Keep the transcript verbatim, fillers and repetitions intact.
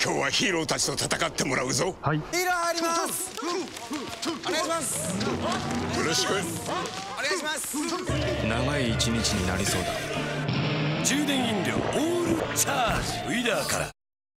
今日はヒーローたちと戦ってもらうぞ。 はい。 ヒーロー入ります。お願いします。 よろしく。 お願いします。 長い一日になりそうだ。 充電飲料オールチャージウィダーから。